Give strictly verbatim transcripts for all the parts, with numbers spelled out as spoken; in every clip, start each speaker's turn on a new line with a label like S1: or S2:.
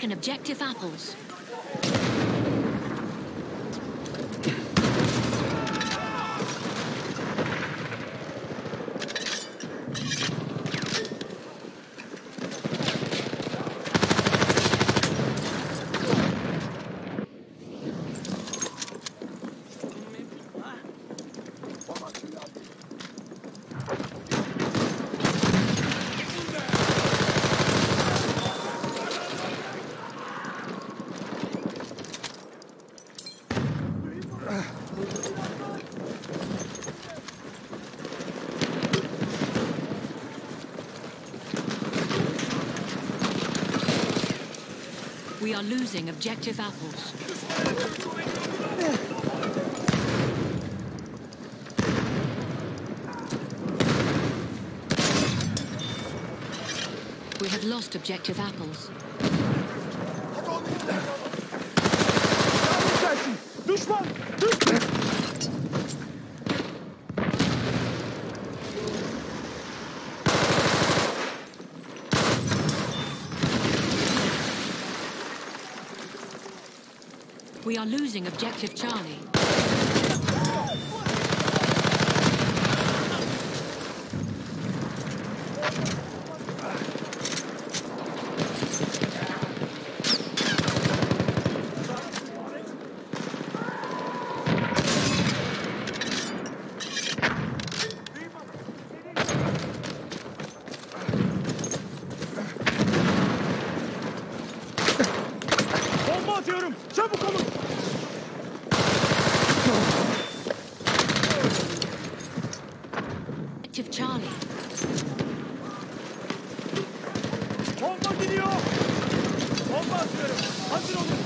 S1: taken objective apples. We are losing objective apples. We have lost objective apples.
S2: Düşman! Düşman!
S1: We are losing objective Charlie.
S2: Bomba atıyorum! Çabuk olun!
S1: Objective Charlie.
S2: Bomba gidiyor! Bomba atıyorum! Hazır olun!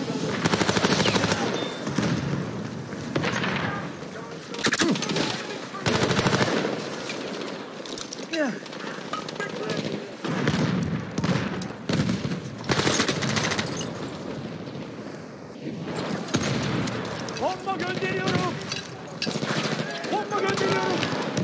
S2: Bomba gönderiyorum! Bomba gönderiyorum!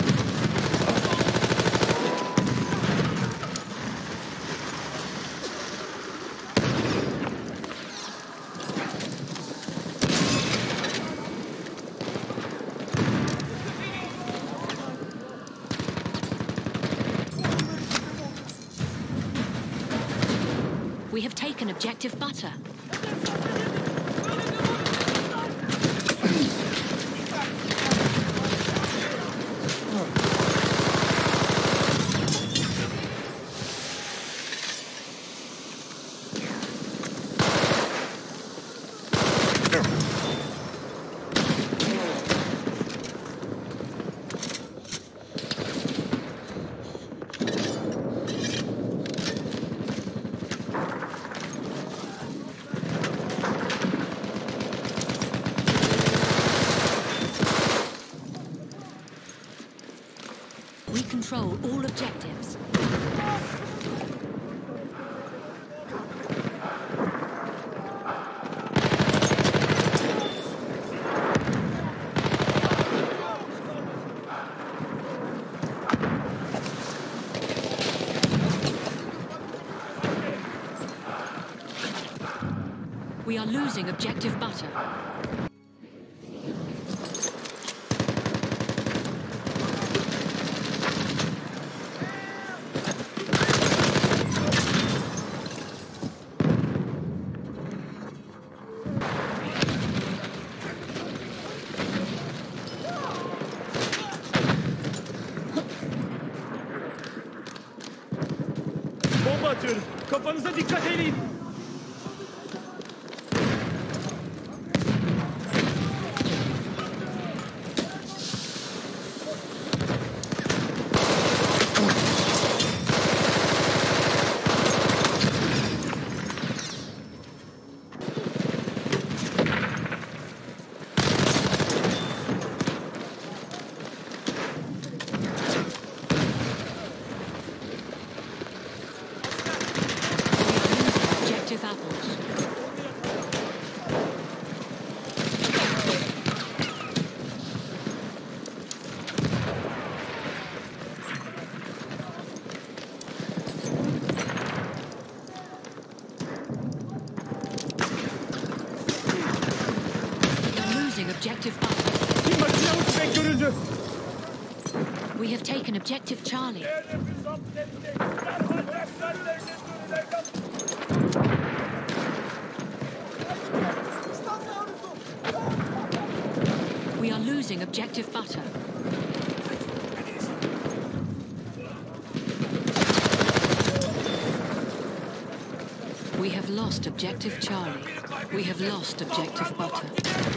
S1: We have taken objective butter. We control all objectives. We are losing objective butter.
S2: Bomba atıyorum! Kafanıza dikkat edin!
S1: We have taken objective Charlie.
S2: Hedefi zapt ettik. Yapacaklar
S1: We are losing objective butter. We have lost objective Charlie. We have lost objective butter.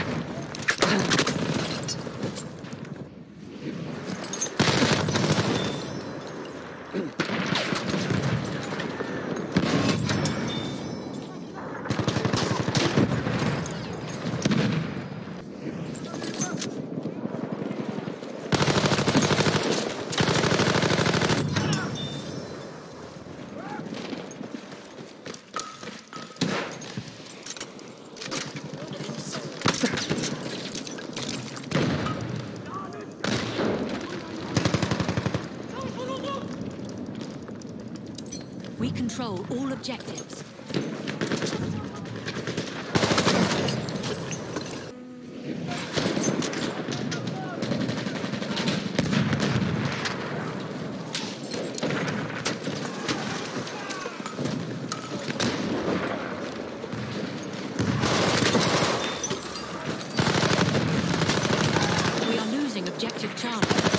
S1: We control all objectives. We are losing objective Charlie.